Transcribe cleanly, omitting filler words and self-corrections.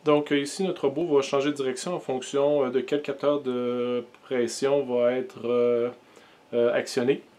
Donc ici, notre robot va changer de direction en fonction de quel capteur de pression va être actionné.